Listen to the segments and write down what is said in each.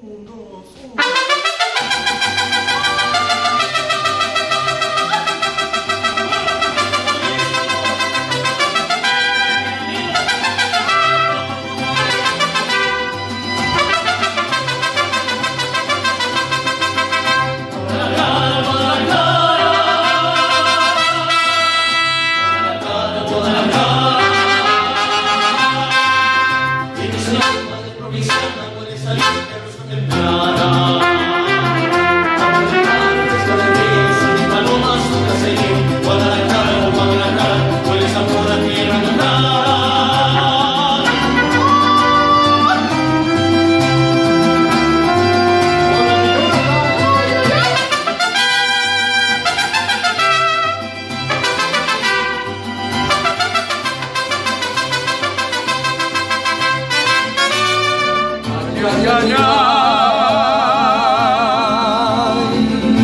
Un, dos, un. Ay, ay, ay,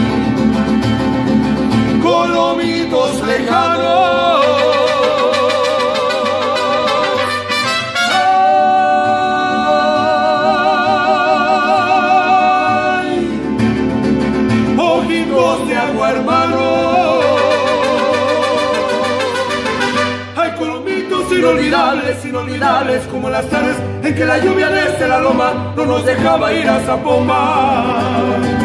colomitos lejanos, ay, ojitos de agua, hermano, ay, colomitos inolvidables, inolvidables como las tardes en que la lluvia desde la loma no nos dejaba ir a Zapomba.